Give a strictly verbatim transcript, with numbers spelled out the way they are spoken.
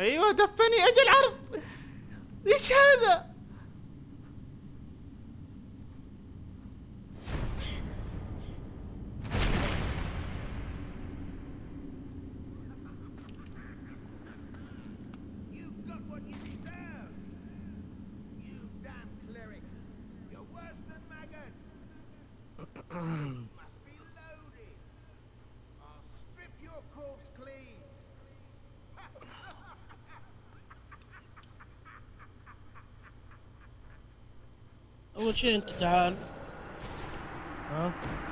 ايوه دفني اجل عرض. ايش هذا؟ اول شيء انت تعال. ها